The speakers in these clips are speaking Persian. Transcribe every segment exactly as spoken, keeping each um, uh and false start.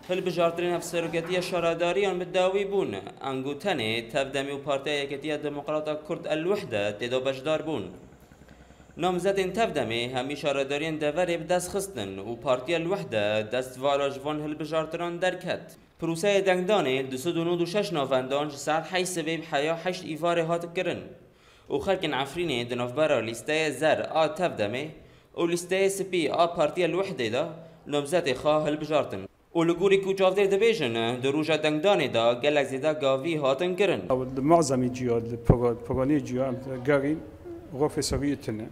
هالبجارترين هفسروكتية شراداريان بالداوي بون انگو تنه تفدمي و بارتيا يكتية ديمقراطة كرد الوحدة تدو بجدار بون نامزدين تفدمي همي شراداريان دوري بدست خستن و بارتيا الوحدة دست واراجوان هالبجارتران دركت پروسه دنگدانه دویست و نود و شش نوفندانج ساعت حی سبب حیا هشت ایواره هات کرن و خلق عفرینه دنوفبرا لیسته زر آ تفدمه و لیسته سپی آ پارتیا الوحده دا نامزد خواه هالبجارتن و لگوری کوچافده دبیجن دروجا دنگدانه دا گلک زیده گاوی هاتن کرن معظم جیاد پرانی جیاد گارین غرفه سویتنه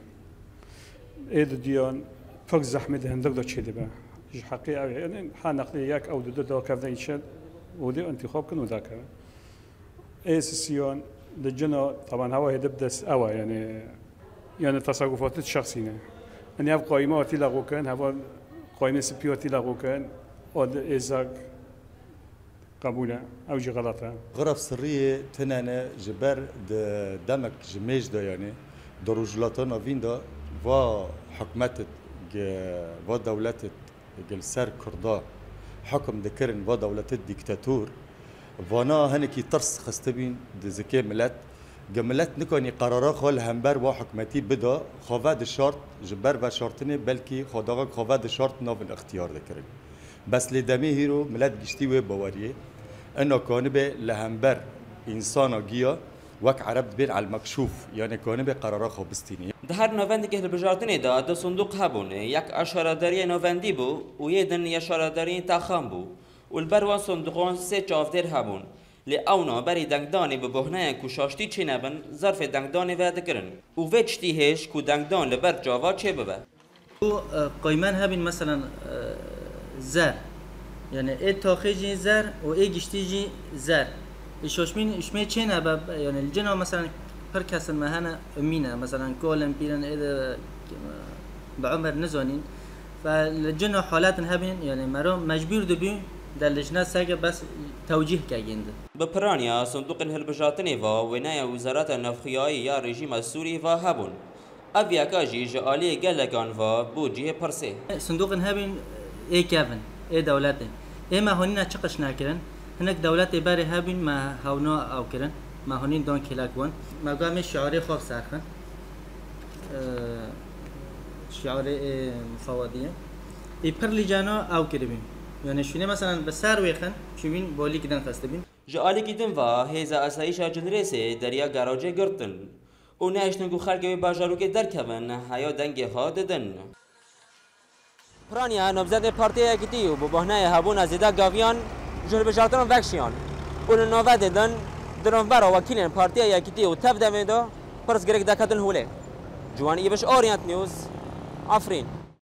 اید دیان فرق زحمت هندر دا چه دبا حقيقة يعني حنقلي ياك أو دو دو كذا يشد ودي انتخاب كن وذاك إيسيون للجنة طبعا هوا يدبدس أوا يعني يعني تصرفات الشخصية أن يبقى قائمة تلاقو كان هوا قائمة سبيو تلاقو كان ود إزاق قبوله أو جي غلطة غرف سرية تنانا جبر دمك جميج دا يعني دروجلاتنا فين دا و حكمت و دولت قل سر كردا حكم ذكرن و دولة الدكتاتور وانا هنكي ترس خستبين دزكي ملت جملت نكوني قرارات خال همبر و حكمتي بدا خواد الشرط جبر و شرطني بلكي خداغ خواد الشرط ناف الاختيار ذكرن بس لدمي هيرو ملت جشتي و باوريه انه كان به لهمبر انسان جيا وك عرب بين على المكشوف يعني كان به قرارات خابستيني ده هر نوفندی که هلبجارتنی دا دو صندوق هبون یک اشاره‌داری نوفندی بو و یه دن اشاره‌داری تاخام بو و البروان صندوقان سه چافدر هبون لی اونا بری دنگدانی به بهنه کوشاشتی چی نبن ظرف دنگدانی وعده کرن و وچتی هش کو دنگدان لبر جاوا چه ببه و قایمان هبین مثلا زر یعنی ای تاخیجی زر و ای گشتیجی زر شوشمین اشمه چه نبه یعنی الجنا مثلا هر کس مهنا امینه مثلا کولم پیرن اذا بعمر نزانین فالجنا حالات هبین یعنی مرا مجبور دبی در لجنه ساگه بس توجیه کردند بپرانیا صندوق هلبجارتنی و ونای وزارت نفخیایی یا رژیم السوری و هبون اویا کاجی جالی گلگان و بودجه پرسه صندوق هبین ای کافن ای دولت ای ما هونینا چقش نکردن هناك دولت باره هبین ما هونا او کرن ما هونين دون كلاكون ما قام الشعاري خوف ساخن شعاري مفوضية يبرلي جانا او كربين يعني شوني مثلا بسار ويخن شوين بولي كدن خستبين جالي كدن وا هيزا اسايشا جنريسي دريا گاراجي گرتن و نهشتنگو خلقوي باجاروكي دركبن هيا دنگي ها ددن پرانيا نبزد پارتيا كتيو ببهناي هبون زيدا گاويان جل بجارتن وكشيان اون نووا ددن درنبرا وكيلين بارتيا يكتي وتفدمي دو برس غريك دكاتن هولي جوان يبش اورينت نيوز عفرين